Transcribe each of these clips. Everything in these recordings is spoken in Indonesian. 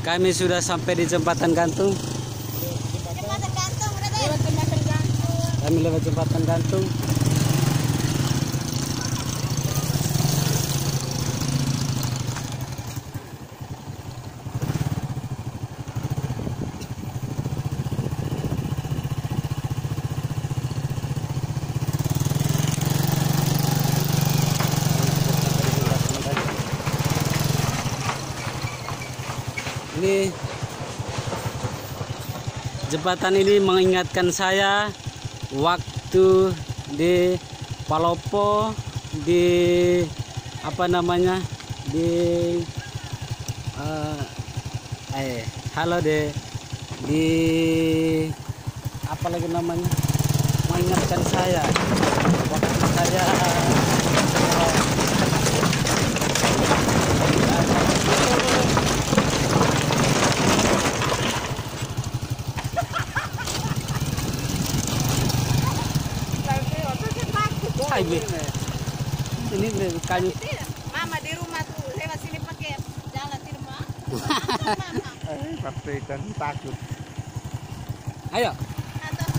Kami sudah sampai di jembatan gantung. Jembatan gantung, berarti. Lewat jembatan gantung. Kami lewat jembatan gantung. Ini jembatan ini mengingatkan saya waktu di Palopo, di apa namanya, di halo di apa lagi namanya, mengingatkan saya waktu saya ini kayu. Mama di rumah tuh lewat sini pakai jalan di rumah. Pasti dan takut. Ayo, Atau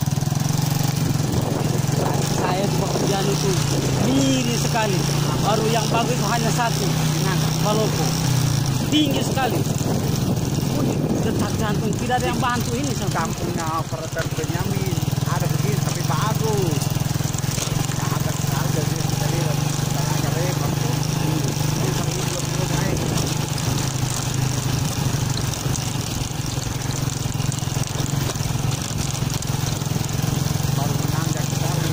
saya di pekerjaan itu miring sekali. Baru yang bagus itu hanya satu, Palopo, tinggi sekali. Detak jantung, tidak ada yang bantu ini. Kampungnya Operator Benyamin ada begini tapi bagus. Ada harga sih dari tenaga repot tuh. Ini sambil belum naik. Baru menanjak sekali.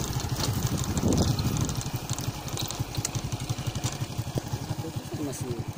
Masih